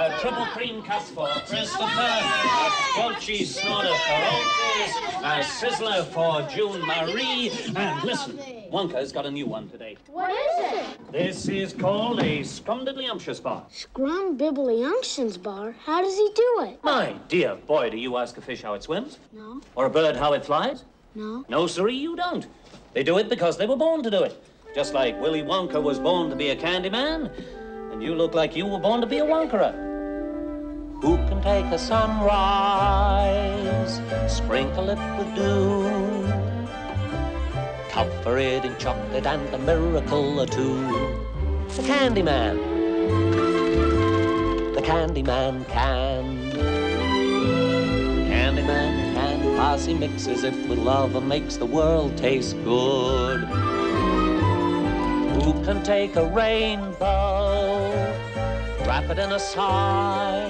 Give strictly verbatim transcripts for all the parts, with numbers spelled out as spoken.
a triple cream cuss for Christopher, a squelchy snorter for Otis, a sizzler for June Marie, and listen, Wonka's got a new one today. What is it? This is called a scrumdiddlyumptious bar. Scrumdiddlyumptious bar? How does he do it? My dear boy, do you ask a fish how it swims? No. Or a bird how it flies? No. No, sirree, you don't. They do it because they were born to do it. Just like Willy Wonka was born to be a candy man, and you look like you were born to be a Wonkerer. Who can take a sunrise, sprinkle it with dew, cover it in chocolate and a miracle or two? The Candy Man. The Candy Man can. The Candy Man can, 'cause he mixes it with love and makes the world taste good. Who can take a rainbow, wrap it in a sigh,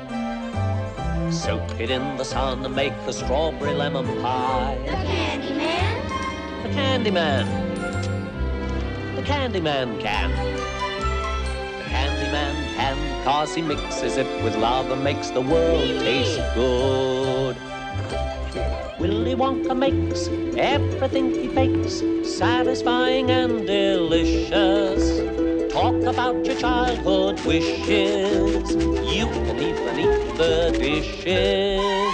soak it in the sun and make a strawberry lemon pie? The Candy Man. The Candy Man. The Candy Man can. The Candy Man can, 'cause he mixes it with love and makes the world taste good. Willy Wonka makes everything he bakes satisfying and delicious. Talk about your childhood wishes, you can even eat the dishes.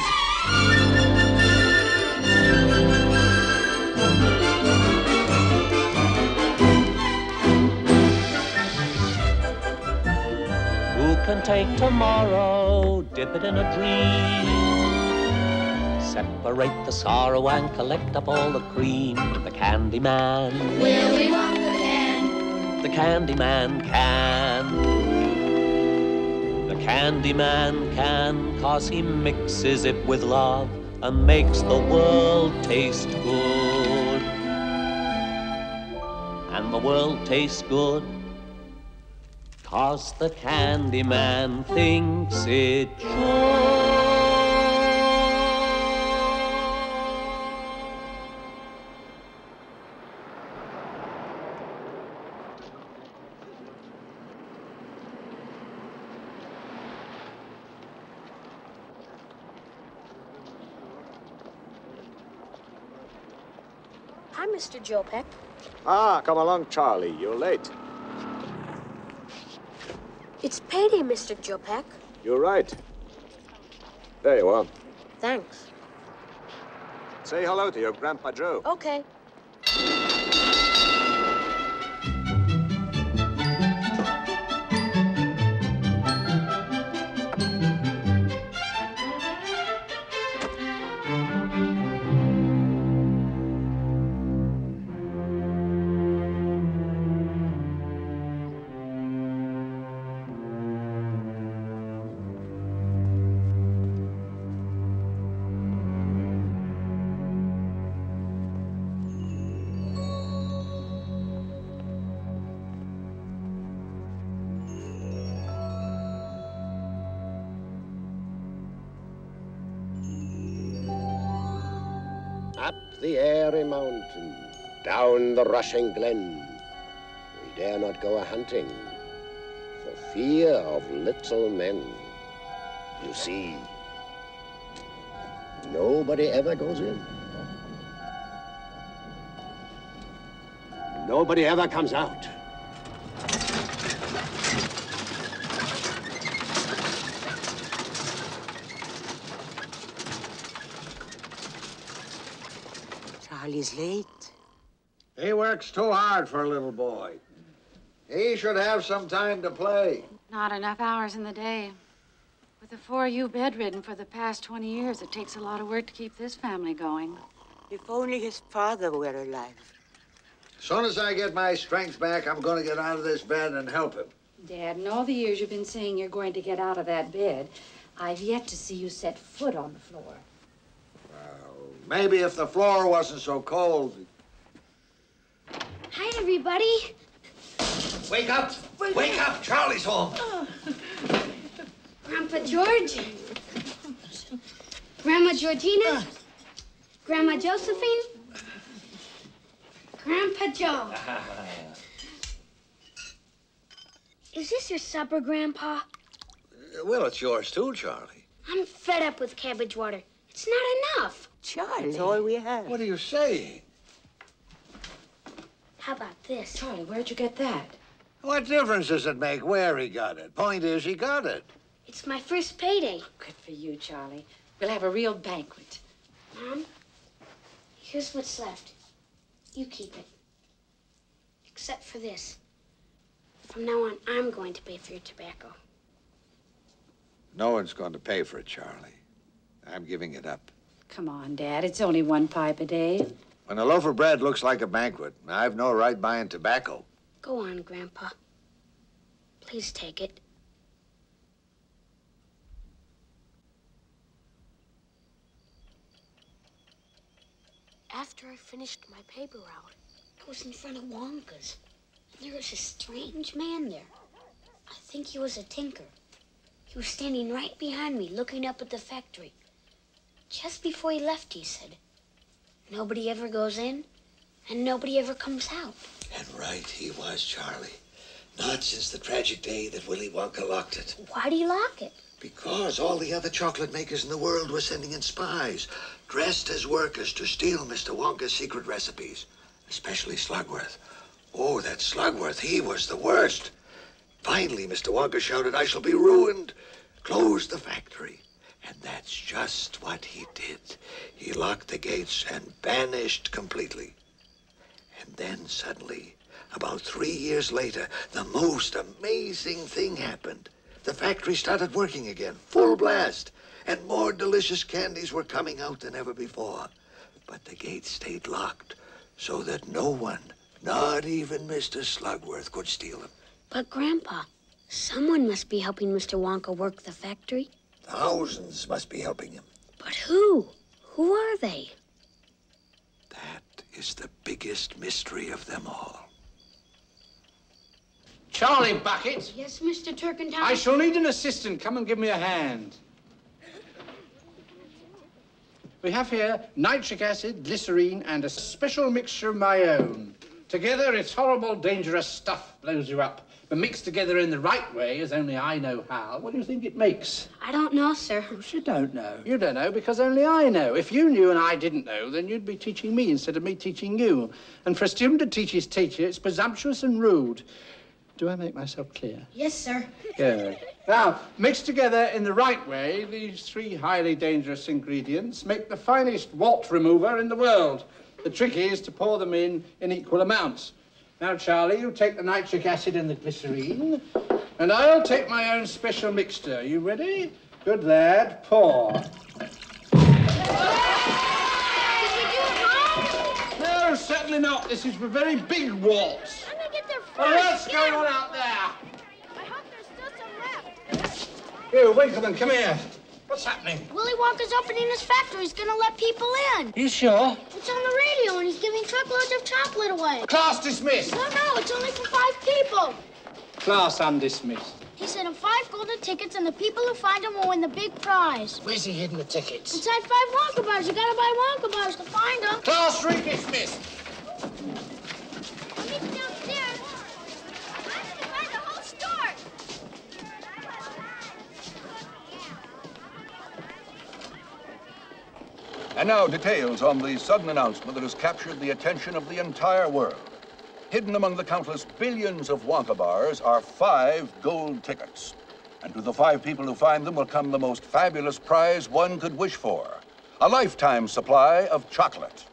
Who can take tomorrow, dip it in a dream, separate the sorrow and collect up all the cream? The Candy Man. Willy Wonka can. The Candy Man can. The Candy Man can, 'cause he mixes it with love and makes the world taste good. And the world tastes good 'cause the Candy Man thinks it should. Hi, Mister Joe Peck. Ah, come along, Charlie. You're late. It's payday, Mister Joe Peck. You're right. There you are. Thanks. Say hello to your Grandpa Joe. Okay. Up the airy mountain, down the rushing glen, we dare not go a-hunting for fear of little men. You see, nobody ever goes in. Nobody ever comes out. Charlie's late. He works too hard for a little boy. He should have some time to play. Not enough hours in the day. With the four of you bedridden for the past twenty years, it takes a lot of work to keep this family going. If only his father were alive. As soon as I get my strength back, I'm going to get out of this bed and help him. Dad, in all the years you've been saying you're going to get out of that bed, I've yet to see you set foot on the floor. Maybe if the floor wasn't so cold. Hi, everybody. Wake up! Wake up! Charlie's home. Oh. Grandpa George. Grandma Georgina. Grandma Josephine. Grandpa Joe. Is this your supper, Grandpa? Well, it's yours too, Charlie. I'm fed up with cabbage water. It's not enough. Charlie. That's all we have. What are you saying? How about this? Charlie, where'd you get that? What difference does it make where he got it? Point is, he got it. It's my first payday. Good for you, Charlie. We'll have a real banquet. Mom, here's what's left. You keep it. Except for this. From now on, I'm going to pay for your tobacco. No one's going to pay for it, Charlie. I'm giving it up. Come on, Dad. It's only one pipe a day. When a loaf of bread looks like a banquet, I've no right buying tobacco. Go on, Grandpa. Please take it. After I finished my paper route, I was in front of Wonka's. And there was a strange man there. I think he was a tinker. He was standing right behind me, looking up at the factory. Just before he left, he said, "Nobody ever goes in, and nobody ever comes out." And right he was, Charlie. Not since the tragic day that Willy Wonka locked it. Why'd he lock it? Because all the other chocolate makers in the world were sending in spies, dressed as workers to steal Mister Wonka's secret recipes, especially Slugworth. Oh, that Slugworth, he was the worst. Finally, Mister Wonka shouted, "I shall be ruined." Closed the factory. And that's just what he did. He locked the gates and vanished completely. And then suddenly, about three years later, the most amazing thing happened. The factory started working again, full blast, and more delicious candies were coming out than ever before. But the gates stayed locked so that no one, not even Mister Slugworth, could steal them. But, Grandpa, someone must be helping Mister Wonka work the factory. Thousands must be helping him. But who? Who are they? That is the biggest mystery of them all. Charlie Bucket, Yes, Mister Turkentine? I shall need an assistant. Come and give me a hand. We have here nitric acid, glycerine, and a special mixture of my own. Together, it's horrible, dangerous stuff, blows you up. But mixed together in the right way, as only I know how, what do you think it makes? I don't know, sir. Of course you don't know. You don't know because only I know. If you knew and I didn't know, then you'd be teaching me instead of me teaching you. And for a student to teach his teacher, it's presumptuous and rude. Do I make myself clear? Yes, sir. Good. Now, mixed together in the right way, these three highly dangerous ingredients make the finest wart remover in the world. The trick is to pour them in in equal amounts. Now, Charlie, you take the nitric acid and the glycerine, and I'll take my own special mixture. You ready? Good lad, pour. No, certainly not. This is for very big warts. Let me get there first. Well, what's going on out there? I hope there's still some left. You, Winkleman, come here. What's happening? Willy Wonka's opening his factory. He's gonna let people in. You sure? It's on the radio, and he's giving truckloads of chocolate away. Class dismissed. No, no, it's only for five people. Class undismissed. He sent him five golden tickets, and the people who find him will win the big prize. Where's he hidden the tickets? Inside five Wonka bars. You gotta buy Wonka bars to find them. Class redismissed. He's downstairs. I have to buy the whole store. And now details on the sudden announcement that has captured the attention of the entire world. Hidden among the countless billions of Wonka bars are five gold tickets. And to the five people who find them will come the most fabulous prize one could wish for. A lifetime supply of chocolate.